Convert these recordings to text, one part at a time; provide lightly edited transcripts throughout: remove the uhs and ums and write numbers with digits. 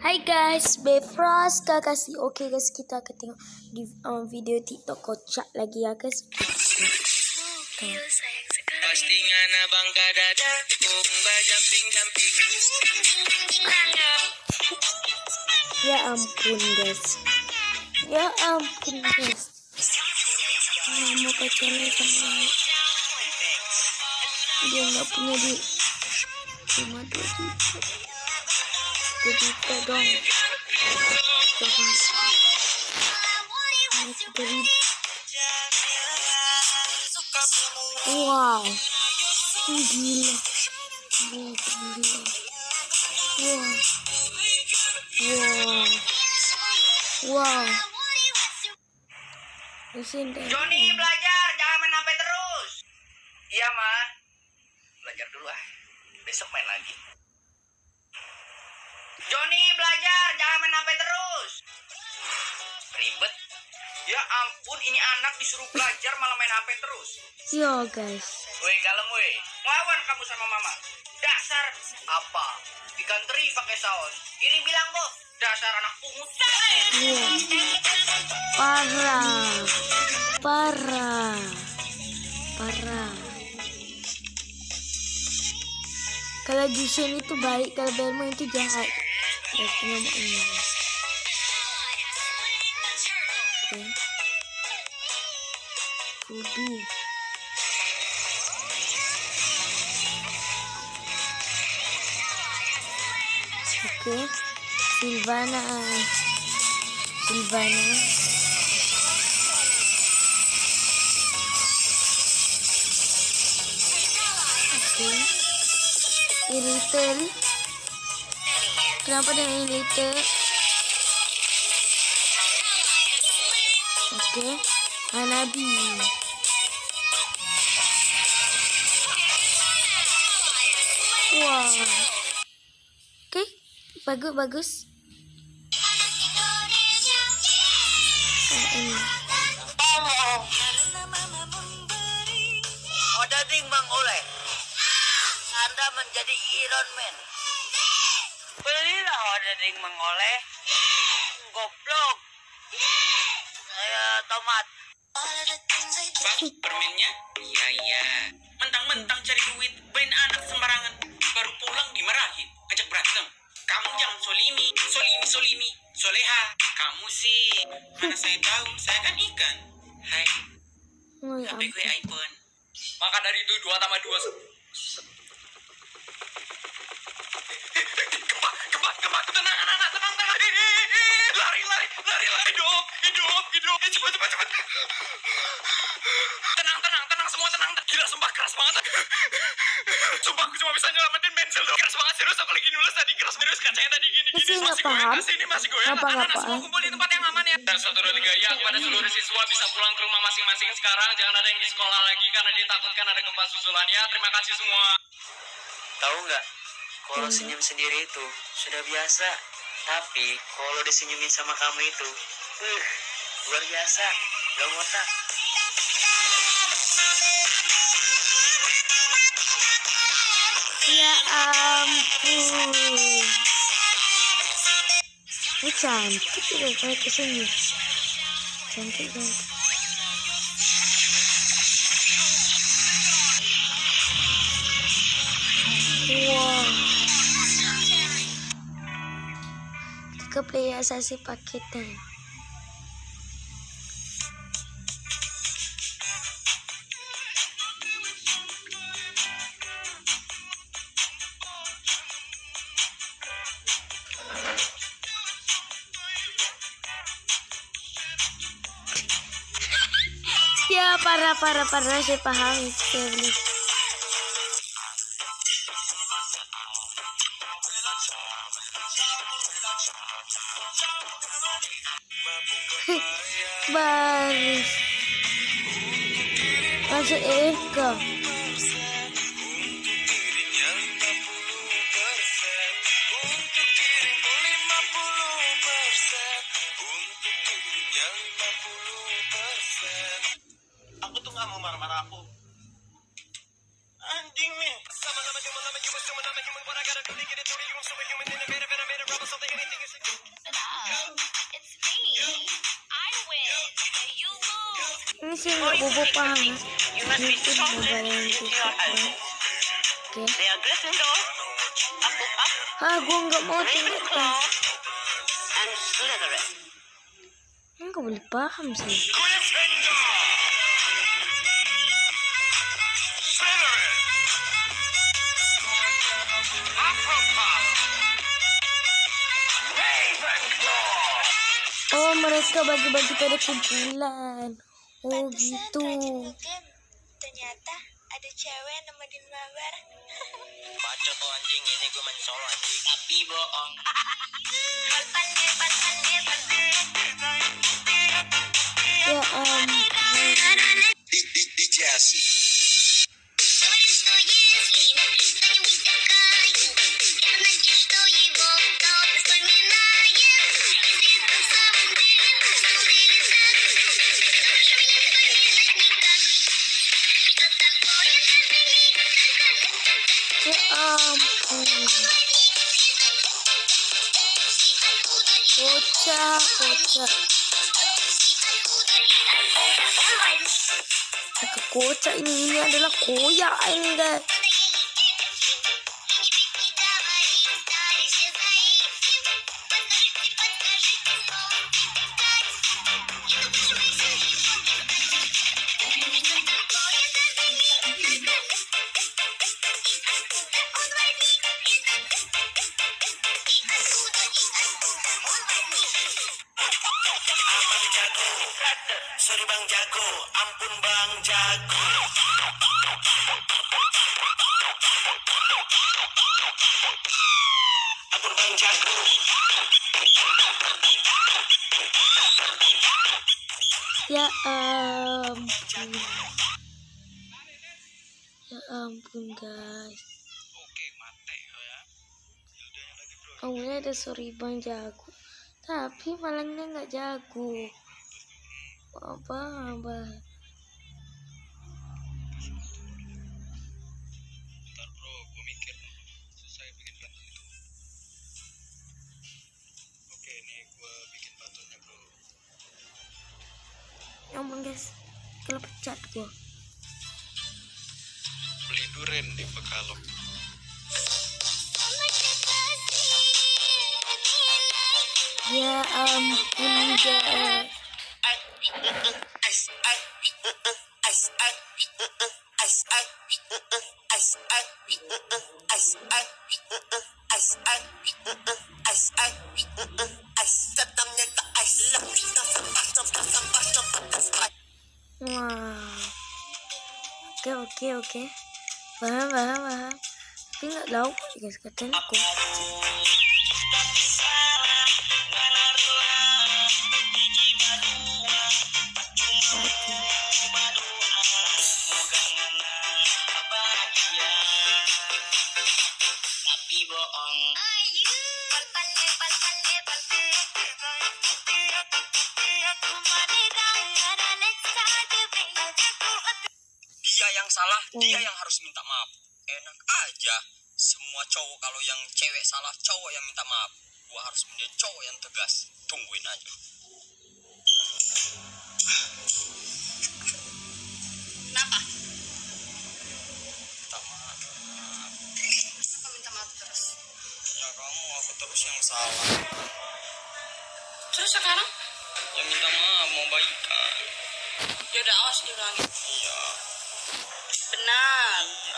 Hai guys, Befrost kasih. Oke guys, kita akan tengok di video TikTok kocak lagi ya guys. Postingan abang kadada, umba jumping. Ya ampun guys. Mau pacaran sama dia nggak punya di cuma 2 juta. 2 juta dong. Wow, gila. Wow. Joni belajar, jangan main HP terus. Iya mah, belajar dulu besok main lagi. Joni belajar, jangan main HP terus. Ribet. Ya ampun, ini anak disuruh belajar malah main HP terus. Yo guys. Woi kalem woi, ngelawan kamu sama mama. Dasar apa? Ikan teri pakai saus. Ini bilang bos, dasar anak pungut. Parah. Kalau Jushin itu baik, kalau Belmo itu jahat. Rudy. Oke. Sylvana. Oke. Iritel. Kenapa dengan Iritel? Oke. Hanabi. Wow. Oke. Bagus. Odading Mang Oleh, Anda menjadi Iron Man. Belilah Odading Mang Oleh. Goblok. Saya tomat. Pak, permennya? Iya. Mentang-mentang cari duit, main anak sembarangan. Baru pulang dimarahin, ajak berantem. Kamu jangan solimi. Soleha. Kamu sih, mana saya tahu, saya kan ikan. Hai. HP gue iPhone. Maka dari itu 2 tambah 2. Gempa. Tenang. Lari. Hidup. Cepat. Tenang semua, tenang. Gila, sumpah keras banget. Sumpah aku cuma bisa nyelamatin pensil doang. Keras banget, serius aku lagi nulis tadi. Keras serius, kacanya tadi gini. Masih goyang. Anak-anak semua kumpul di tempat yang aman ya. Dan 1, 2, 3 ya, kepada seluruh siswa bisa pulang ke rumah masing-masing sekarang. Jangan ada yang di sekolah lagi karena ditakutkan ada gempa susulan ya. Terima kasih semua. Tahu nggak? Kalau senyum sendiri itu sudah biasa. Tapi kalau disenyumin sama kamu itu, luar biasa. Gak ngotak. Ya ampun. Ini cantik ya kayak kesini. Cantik. Wow. Ke player asasi paketan. Ya parah saya paham itu saya beli. Baris masuk EFK. Aku tuh nggak mau marah-marah aku. Anjing nih. Sama-sama human, but I gotta do to get it through to you. I'm superhuman in a better, something anything is sih nggak bobo paham. You must be Itu sorted mobile yang into cukup your banget. household. Oke. They are Gryffindor, Hufflepuff, Gue nggak mau tinggal. Ravenclaw, and Slytherin. Nggak boleh paham sih. Gryffindor, Slytherin, Hufflepuff, Ravenclaw. Oh, mereka bagi-bagi pada kumpulan. Oh gitu. Ternyata ada cewek nemenin mabar. Baca tuh anjing, ini gue main solo anjing. Tapi bohong. Ya di Jesse. ya ampun. Kocak. Kocak ini adalah koyak ini guys. Sorry Bang Jago, ampun Bang Jago. Ampun Bang Jago. Ya ampun. Ya ampun guys. Oke, mati ya. Awalnya ada sorry Bang Jago, tapi malangnya nggak jago. Apa? Bentar bro, gue mikir dulu. Selesai bikin batu itu. Oke, ini gue bikin batunya bro. Ya ampun guys, kalau pecat gua. Beli duren di Pekalong. Ya ampun guys. Wah. Oke. Paham. Tapi nggak tahu guys katanya aku. Tapi bohong. Dia yang salah, dia yang harus minta maaf. Enak aja. Semua cowok kalau yang cewek salah, cowok yang minta maaf. Gua harus menjadi cowok yang tegas. Tungguin aja. Kenapa? Minta maaf. Kenapa minta maaf terus? Ya kamu, aku terus yang salah. Terus sekarang? Ya minta maaf, mau baikan. Ya udah, awas diulangi. Iya. Benar.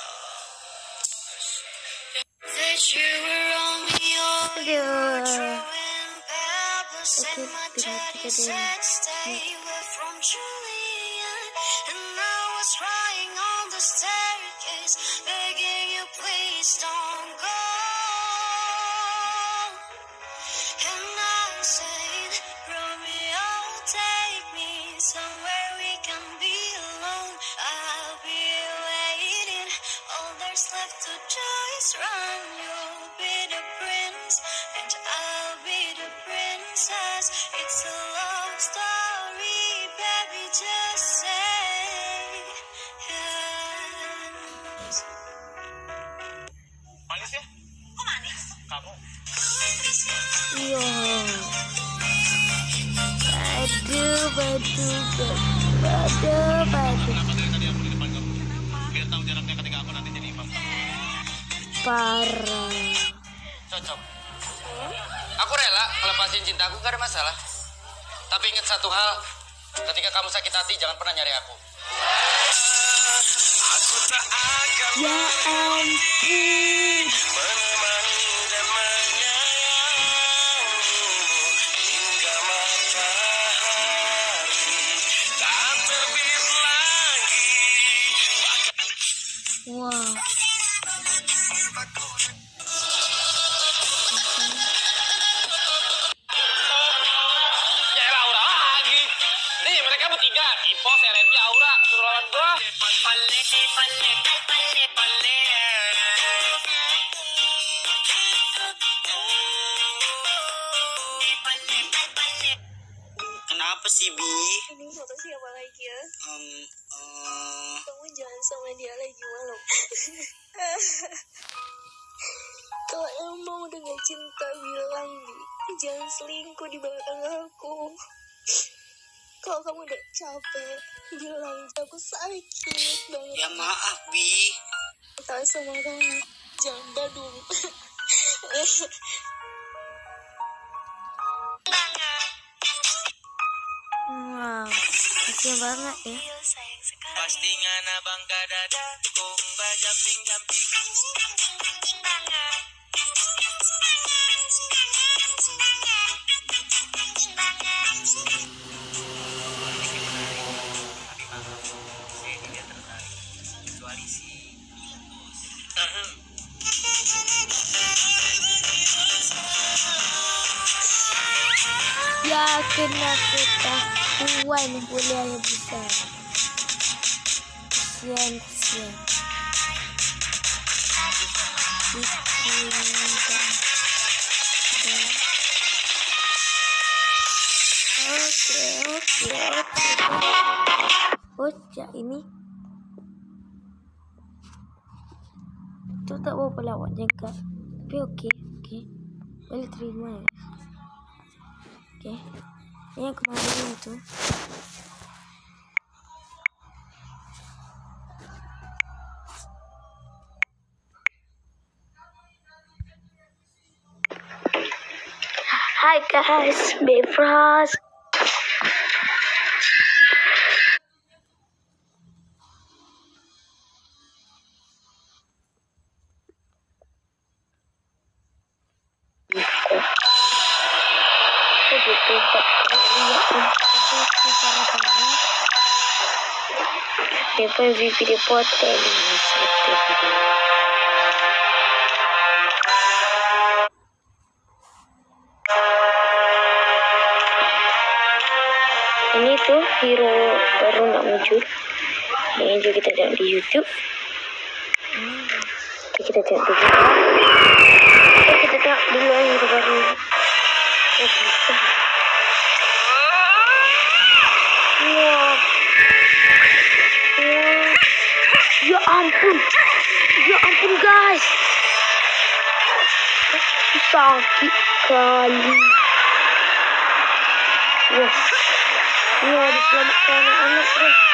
Aduh. Oke, tiga deh. Left to do is run. You'll be the prince, and I'll be the princess. It's a love story, baby. Just say yes. Manis ya? Kok manis? Kamu? Yo. Aduh. Aduh, parah. Cocok. Aku rela ngelepasin cintaku, gak ada masalah. Tapi ingat satu hal, ketika kamu sakit hati jangan pernah nyari aku. Ya ampun. Wow. Ya elah, Aura lagi. Nih mereka bertiga, Ipo, Sereti, Aura, suruh lawan gua. Kenapa sih, Bi? Ini foto siapa lagi ya? Kamu jangan sama dia lagi malam. Kalau emang udah gak cinta bilang, Bi. Jangan selingkuh di belakang aku. Kalau kamu udah capek, bilang aku sakit banget. Ya maaf, Bi. Tahu sama kamu, jangan badung. Wow. Kasian banget ya. Pasti ngana bangga dada, kung ba jumping. Yakin aku tahuan kuliah yang besar. Kesian. Oke. Bocah ini itu tak mau pelawak jaga, tapi oke. Boleh terima ya. Oke. Ini yang kemarin itu. Hi guys, Befrost. Depois vi video potong. Ini tuh hero baru nak muncul. Ini juga kita tengok di YouTube. Kita tengok dulu. Kita tengok dulu hero baru. Bisa. Wah. Ya ampun guys. Sakit kali. Wah. Ini diselamatkan anak-anak guys.